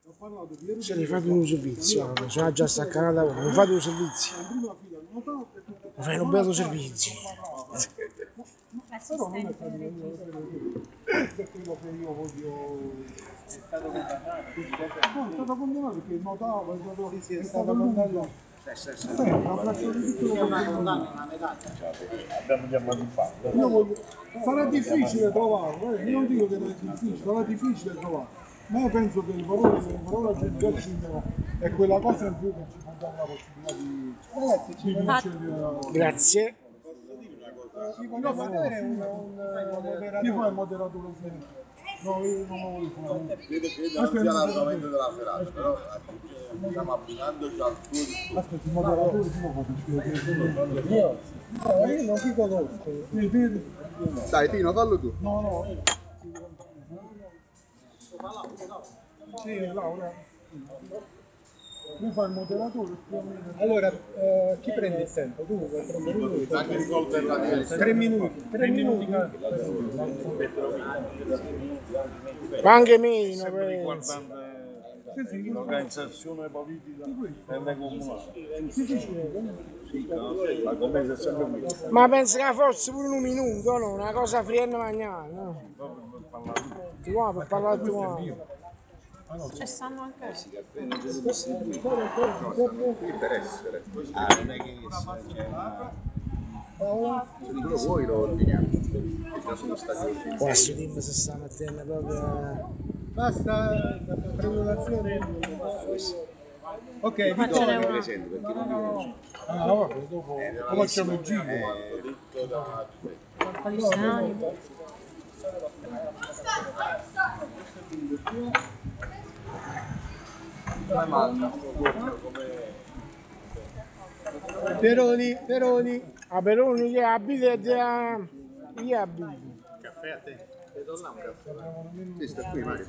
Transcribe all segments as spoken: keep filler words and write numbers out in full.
Se ne fate un servizio, sono già staccata da lavoro, non fate un servizio. Fai un bello servizio. Però non è quello che io voglio. È stato condannato? No, è stato condannato perché notava, è stato, è stato condannato. Abbiamo già mangiato. Io voglio, sarà difficile trovarlo, eh? Io non dico che non è difficile, sarà difficile trovarlo. Ma io penso che il valore, il valore aggiuntivo è quella cosa in più che ci può dare la possibilità di, di vincere. Grazie. No, ma avere un, un moderatore. Chi fa il moderatore? No, io non lo voglio fare. Credo che non sia l'argomento della serata, però stiamo abbinandoci al tuo discorso. Aspetta, il moderatore chi lo fa? Io? No, io non ti conosco. Dai Tino, fallo tu. No, no. Sì, Laura. Lui fa il moderatore. Allora, eh, chi prende il tempo? Tu vuoi prendere lui? Anche risolvere la diretta. Tre minuti. Tre minuti. Ma anche meno, penso. L'organizzazione politica è comunale. Sì, sì, sì. La commessa è sempre qui. Ma penso che fosse pure un minuto, no? Una cosa frienda mangiare, no? Tu vuoi per parlare tu? Ci stanno anche. Per essere. Ah, non è che se tu lo vuoi lo ordiniamo. E già sono stati. Questo team si sta mettendo proprio. Basta la prenotazione. Ok, Ma ce n'è una. Presente perché non mi Ah, vabbè, dopo facciamo il giro. detto da come manca Peroni, Peroni. A Peroni che abita da. Chi abita? caffè a te. Sì, sta qui Mario.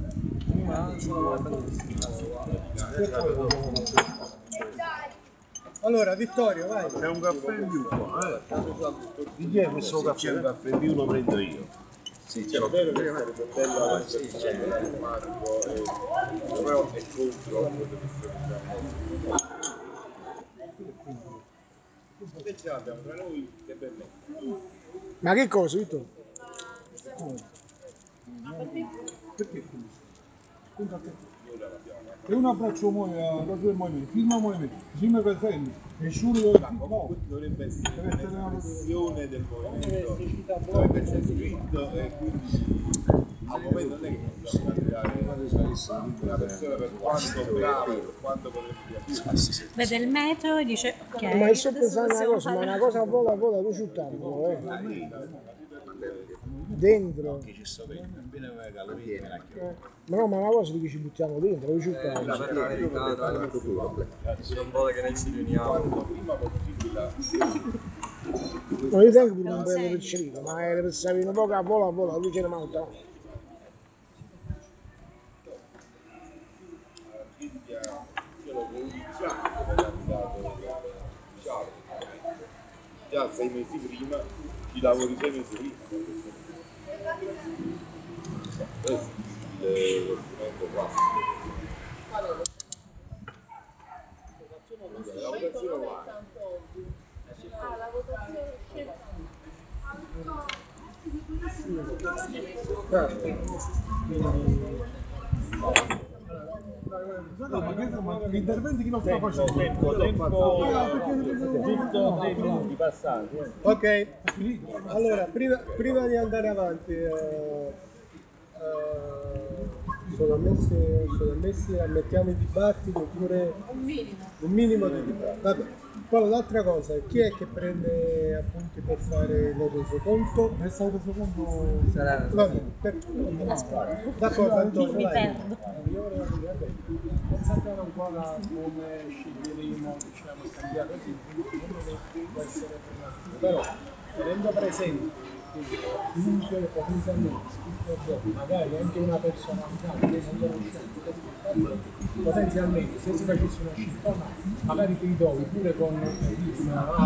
Allora, Vittorio, vai. C'è un caffè in più qua, eh? Di chi è questo caffè? C'è un caffè in più, lo prendo io. Sì, c'è vero che sarebbe bello sì, c'è Marco e però è contro quello che stiamo dicendo. Invece abbiamo tra noi che per me. Ma che cosa, Vito? Perché? E un abbraccio muove a cosa del movimento, firma movimento, così mi presenti, e giuro no, Dovrebbe essere una versione del movimento, dovrebbe essere scritto e quindi al momento non è che possiamo creare una persona per quanto bravo, per quanto potrebbe. Vede il metro e dice ok. Ma io sto adesso pensando una possiamo cosa, ma fare- una cosa vola vola tu ciuttando, eh. Dentro. Che ci sto bene, bene come calorie, me la Eh, Ma no, ma una cosa di che ci buttiamo dentro, lo ciuttando. La vera verità, non vuole che noi ci riuniamo. Non io tengo pure un bello piccerino, ma è per sapere un po' che vola vola, lui ce ne manca. Già sei mesi prima, ci lavori sei mesi prima. Questo è lo strumento classico. La votazione va. Ah, la votazione No, ma che ma gli interventi chi non sta facendo? Tempo, tempo, giusto dei minuti passati. eh. Ok, allora prima, prima di andare avanti, eh, eh, sono ammessi, sono ammessi, ammettiamo i dibattiti oppure Un minimo. un minimo di dibattito. Vabbè. Poi l'altra cosa, chi è che prende appunti per fare il resoconto? È stato secondo Vabbè, per... D'accordo, Antonio, Mi vai. perdo. non sappiamo ancora come sceglieremo, diciamo, cambiare così, può essere per la però tenendo presente che comunque potenzialmente scritto magari anche una personalità che non conosciamo potenzialmente se si facesse una scelta magari ti ritrovi pure con una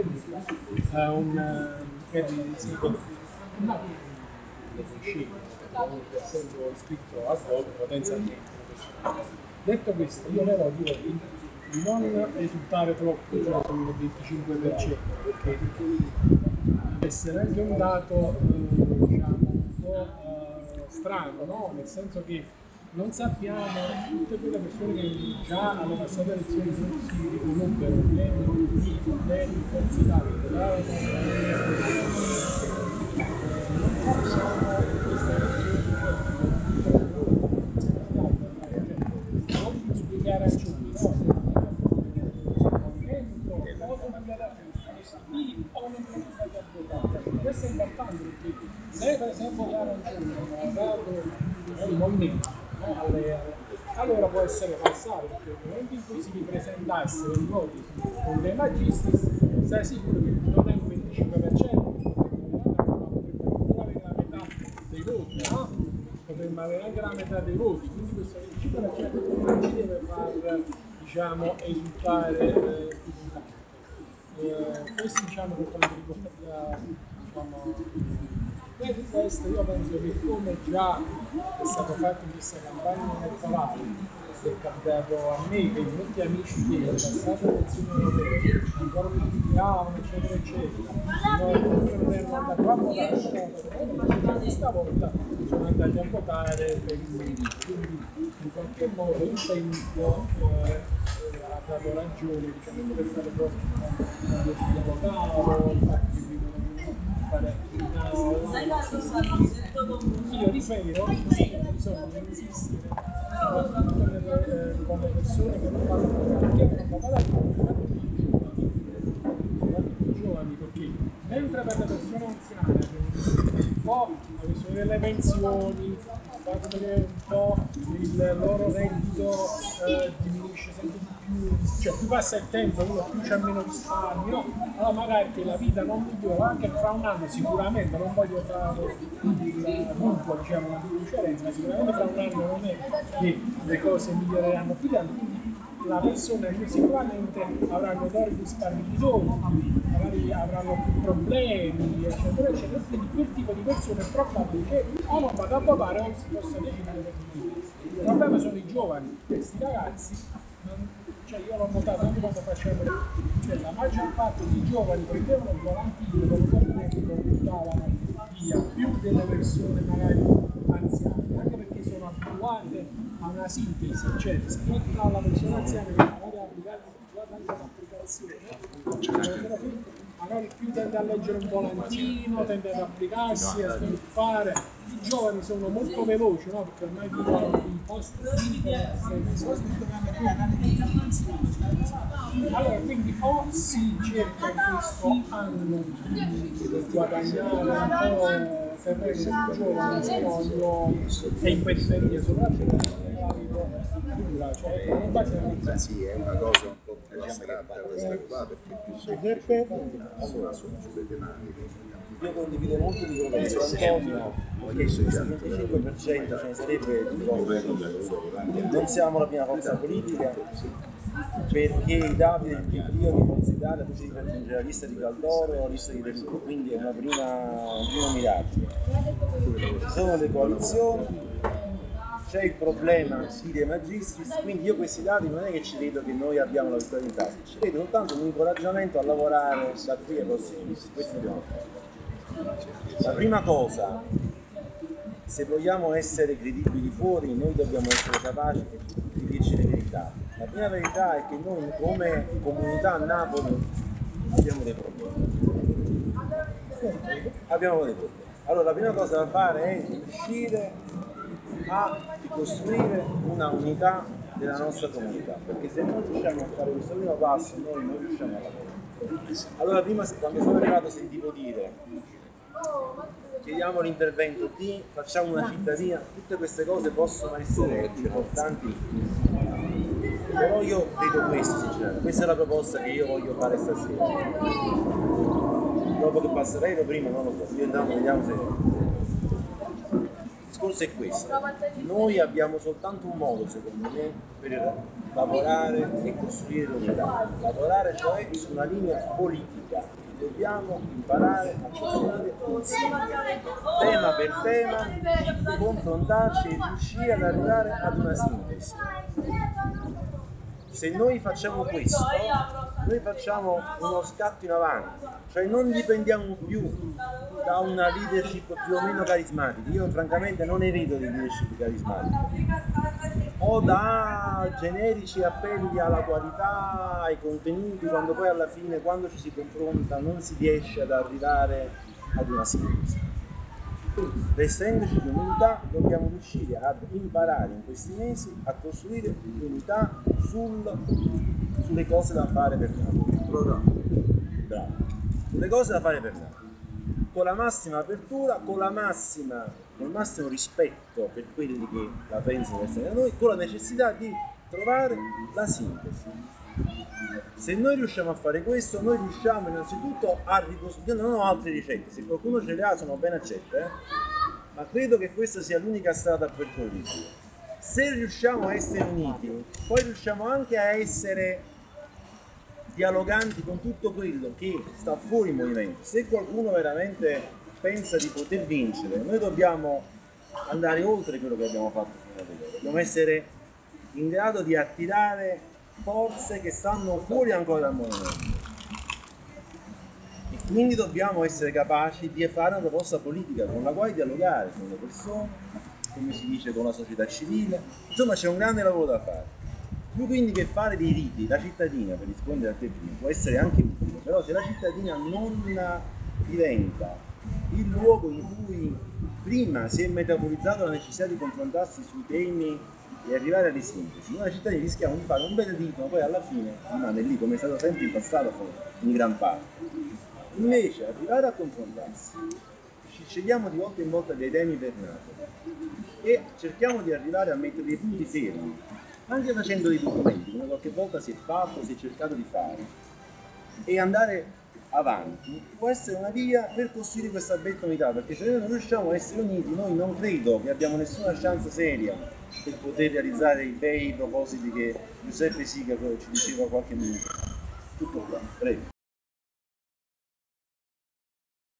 un Harry Siegel comunque essendo iscritto a svolto potenzialmente professionale. Detto questo, io però dico di, di non esultare troppo cioè, sul venticinque per cento, perché deve essere anche un dato eh, diciamo, un po' eh, strano, no? Nel senso che non sappiamo tutte quelle persone che già alle passate elezioni non si riconobbero né i problemi di Forza Italia, non sappiamo questa elezione non spiegare ragioni, no? Cosa cambiare a sì o non cambiare a votare. Questo è importante perché se per esempio la ragione ha dato il movimento Alle, allora può essere falsato perché nel momento in cui si ripresenta essere i voti con dei magistris sei sicuro che non è un venticinque per cento, potremmo avere la metà dei voti, no? Potremmo avere anche la metà dei voti, quindi questo venticinque per cento non ci deve far diciamo esultare eh, più di tanto. Eh, questo diciamo per quanto riguarda diciamo, per questo io penso che come già è stato fatto in questa campagna elettorale, è capitato a me che molti amici che passate le elezioni europee ancora mi criticavano eccetera eccetera, noi non erano andati a votare, questa volta sono andati a votare per il movimento, quindi in qualche modo il tempo eh, ha dato ragione diciamo, per fare cose come il dialogavo, il fatto che vivono fare io rifero che bisogna insistere con le persone che non fanno perché non fanno i giovani perché mentre per le persone anziane un po' la questione delle pensioni fatto vedere un po' il loro reddito eh, diminuisce sempre di più, cioè più passa il tempo uno più c'è meno risparmio, allora magari che la vita non migliora, anche fra un anno sicuramente, non voglio fare il buco, diciamo una differenza, ma sicuramente fra un anno non è che le cose miglioreranno più tanto, quindi la persona sicuramente avranno dei risparmi ridotti, magari avranno più problemi, eccetera, eccetera, quindi quel tipo di persone è probabile che o non vada a votare o si possa decidere per di il problema sono i giovani, questi ragazzi, non, cioè io l'ho notato anche quando facevo, cioè la maggior parte dei giovani prendevano il volantino, con lo buttavano via, più delle persone magari anziane, anche perché sono abituate a una sintesi, cioè rispetto alla persona anziana che magari ha applicato già tante applicazioni, magari più tende a leggere un volantino, tende ad applicarsi, a sviluppare. I giovani sono molto veloci, no? Perché ormai vivono in posti allora quindi o si cerca in questo anno di guadagnare un po' terreno più giovane, se no io e in periferia soprattutto dura, cioè non basta sì, è una cosa un po' più astratta questa qua perché più sono sulle tematiche. Io condivido molto di quello che dice Antonio, perché il venticinque per cento ce ne sarebbe di cose. Non siamo la prima forza politica, perché i dati del P D O di Forza Italia tu ci devi aggiungere la lista di Caldoro, la lista di De Luca, quindi è una prima, un primo miraggio. Ci sono le coalizioni, c'è il problema sì dei magistris, quindi io questi dati non è che ci vedo che noi abbiamo la vittoria in tasca, ci vedo soltanto un incoraggiamento a lavorare da qui ai prossimi mesi, questo dobbiamo fare. La prima cosa, se vogliamo essere credibili fuori, noi dobbiamo essere capaci di dirci le verità. La prima verità è che noi come comunità a Napoli abbiamo dei problemi. Abbiamo dei problemi. Allora la prima cosa da fare è riuscire a costruire una unità della nostra comunità, perché se non riusciamo a fare questo primo passo noi non riusciamo a lavorare. Allora prima quando sono arrivato sentivo dire chiediamo l'intervento di, facciamo una cittadina, tutte queste cose possono essere importanti, però io vedo questo sinceramente, questa è la proposta che io voglio fare stasera. Dopo che passerei lo prima non lo so, io andiamo, vediamo se. Il discorso è questo, noi abbiamo soltanto un modo secondo me per lavorare e costruire l'unità, lavorare cioè su una linea politica. dobbiamo imparare a costruire insieme, tema per tema, confrontarci e riuscire ad arrivare ad una sintesi. Se noi facciamo questo, noi facciamo uno scatto in avanti, cioè non dipendiamo più da una leadership più o meno carismatica. Io francamente non ne vedo di leadership carismatica, o da generici appelli alla qualità, ai contenuti, quando poi alla fine, quando ci si confronta, non si riesce ad arrivare ad una sintesi. Quindi, restendoci di unità, dobbiamo riuscire ad imparare in questi mesi a costruire unità sul, sulle cose da fare per noi. Bravo. Sulle cose da fare per noi. Con la massima apertura, con la massima, con il massimo rispetto per quelli che la pensano essere da noi, con la necessità di trovare la sintesi. Se noi riusciamo a fare questo, noi riusciamo innanzitutto a ricostruire. Io non ho altre ricette, se qualcuno ce le ha sono ben accette, eh? Ma credo che questa sia l'unica strada percorribile. Se riusciamo a essere uniti, poi riusciamo anche a essere dialoganti con tutto quello che sta fuori il movimento. Se qualcuno veramente pensa di poter vincere, noi dobbiamo andare oltre quello che abbiamo fatto fino ad ora. Dobbiamo essere in grado di attirare forze che stanno fuori ancora dal movimento, e quindi dobbiamo essere capaci di fare una proposta politica con la quale dialogare con le persone, come si dice, con la società civile. Insomma, c'è un grande lavoro da fare. Più quindi che fare dei riti, la cittadina, per rispondere a te prima, può essere anche utile, però se la cittadina non diventa il luogo in cui prima si è metabolizzata la necessità di confrontarsi sui temi e arrivare alle sintesi, noi cittadini rischiamo di fare un bel rito, ma poi alla fine rimane lì, come è stato sempre in passato in gran parte. Invece arrivare a confrontarsi, ci scegliamo di volta in volta dei temi per nato e cerchiamo di arrivare a mettere dei punti fermi, anche facendo dei documenti, come qualche volta si è fatto, si è cercato di fare, e andare avanti, può essere una via per costruire questa bella unità, perché se noi non riusciamo a essere uniti, noi non credo che abbiamo nessuna chance seria per poter realizzare i bei propositi che Giuseppe Sica ci diceva qualche minuto. Tutto qua, prego.